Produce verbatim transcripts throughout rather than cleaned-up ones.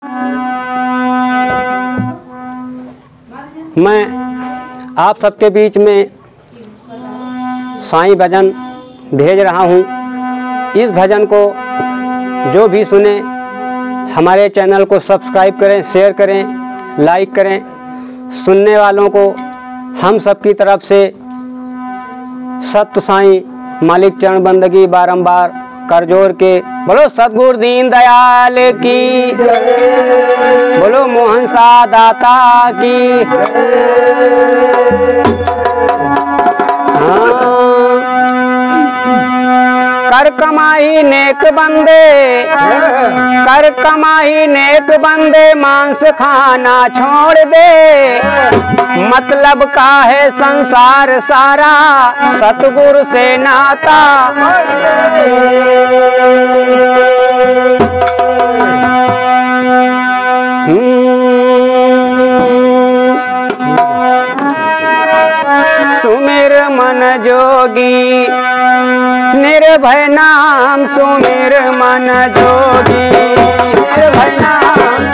मैं आप सबके बीच में साईं भजन भेज रहा हूँ। इस भजन को जो भी सुने हमारे चैनल को सब्सक्राइब करें, शेयर करें, लाइक करें। सुनने वालों को हम सबकी तरफ से सत्य साईं मालिक चरण बंदगी बारंबार कर जोर के बोलो सतगुरु दीन दयाल की, बोलो मोहन सा दाता की। हाँ। कर कमाई नेक बंदे, कर कमाई नेक बंदे, मांस खाना छोड़ दे। मतलब का है संसार सारा, सतगुरु से नाता। सुमिर मन जोगी निर्भय नाम, सुमिर मन जोगी निर्भय नाम।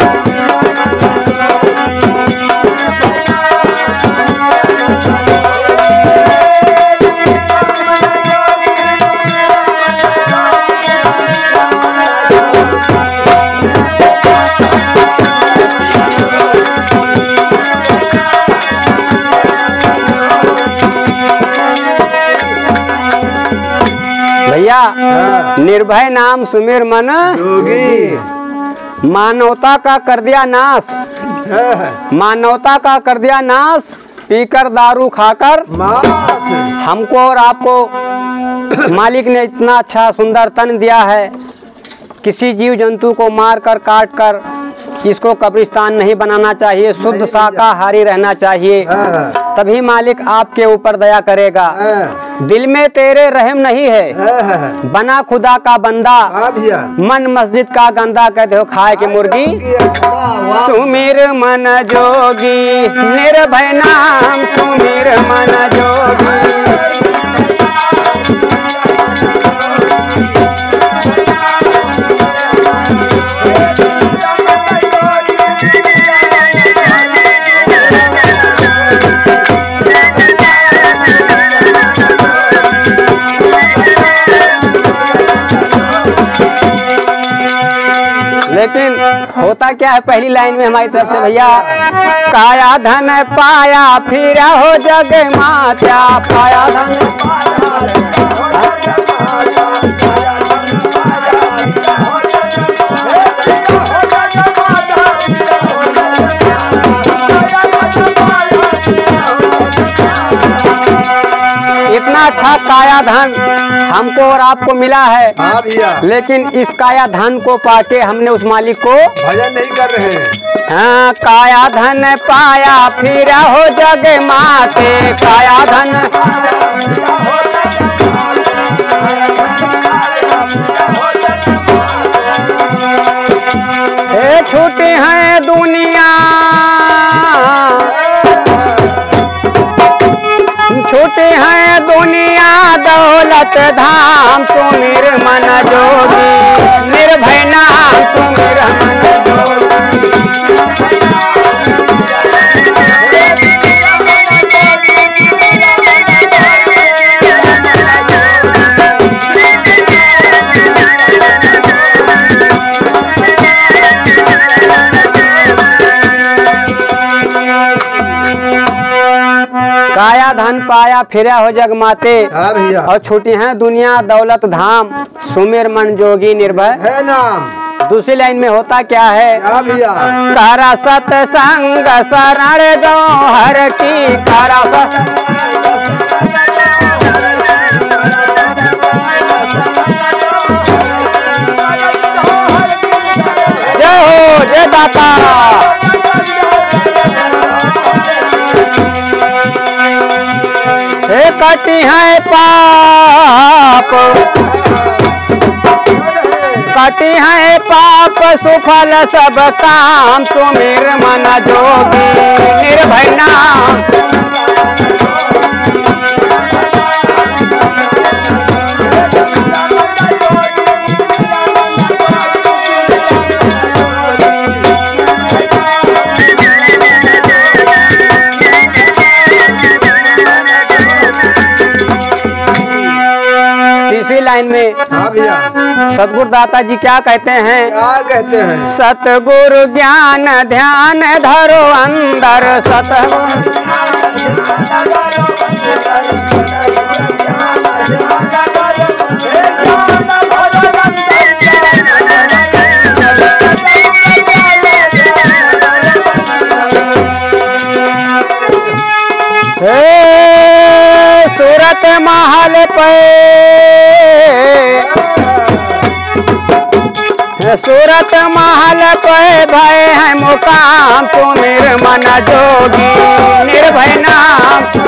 भैया निर्भय नाम सुमिर मन जोगी, मानवता का कर दिया नाश, मानवता का कर दिया नाश। पीकर दारू खाकर हमको और आपको मालिक ने इतना अच्छा सुंदर तन दिया है। किसी जीव जंतु को मार कर काट कर इसको कब्रिस्तान नहीं बनाना चाहिए, शुद्ध शाकाहारी रहना चाहिए, तभी मालिक आपके ऊपर दया करेगा। दिल में तेरे रहम नहीं है, बना खुदा का बंदा, मन मस्जिद का गंदा, कहते हो खाए के मुर्गी। सुमिर मन जोगी निर्भय नाम, सुमिर मन जोगी। लेकिन होता क्या है पहली लाइन में हमारी तरफ से भैया, काया धन पाया फिर हो जग माता, काया धन इतना अच्छा काया धन हमको और आपको मिला है, लेकिन इस काया धन को पाके हमने उस मालिक को भजन नहीं कर रहे हैं। हाँ, काया धन पाया फिर हो जग माते, काया धन हे छूटी है दुनिया, छूटी है दुनिया दौलत धाम, सुमिर मन जोगी निर्भय नाम, सुमिर मन जोगी। काया धन पाया फिरा हो जग माते, और छूटी है दुनिया दौलत धाम, सुमिर मन जोगी निर्भय है नाम। दूसरी लाइन में होता क्या है, कारा सतसंग शरण दो हर की, कारा जय हो जय दाता। हे कटी है पाप, कटी है पाप सुफल सब काम, सुमिर मन जोगी निर्भय नाम। लाइन में हाँ भैया, सतगुरु दाता जी क्या कहते हैं? क्या कहते हैं? सतगुरु ज्ञान ध्यान धरो अंदर, सतगुरु सूरत महल पे, सूरत महल पे भय है मुकाम, सुमिर मन जोगी निर्भय नाम।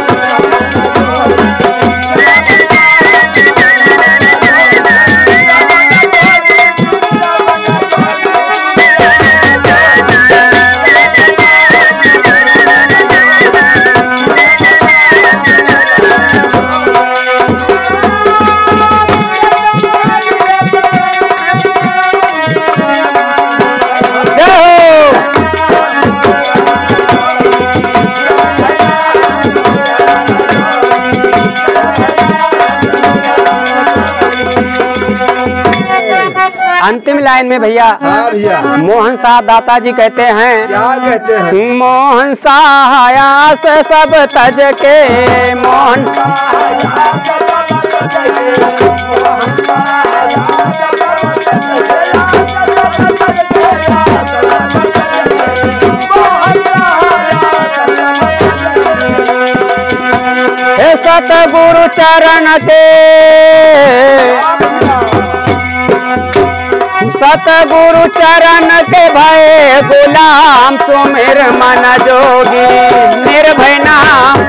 अंतिम लाइन में भैया हाँ भैया, मोहन शाह दाता जी कहते हैं, क्या कहते हैं? मोहन शाह से सब तज के, मोहन हे सतगुरु चरण के, सतगुरु चरण के भय गुलाम, सुमिर मन जोगी निर्भय नाम।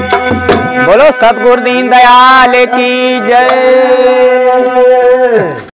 बोलो सतगुरु दीन दयाल की जय।